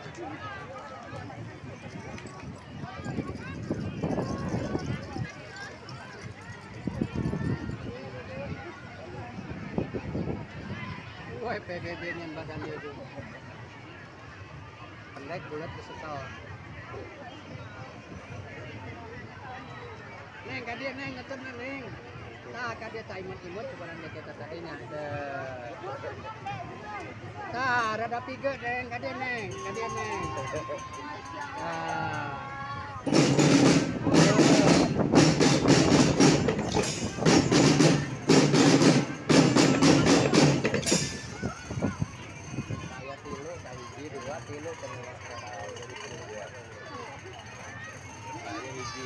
Woi PBB yang badannya itu pendek bulat kesekal. Neng kadia neng ngetut neng. Nah kadia tak imut-imut sebenarnya kita tadinya. Nah rada piget neng kadia neng. Nah. Tilu pengelola jadi pengelola ada hiji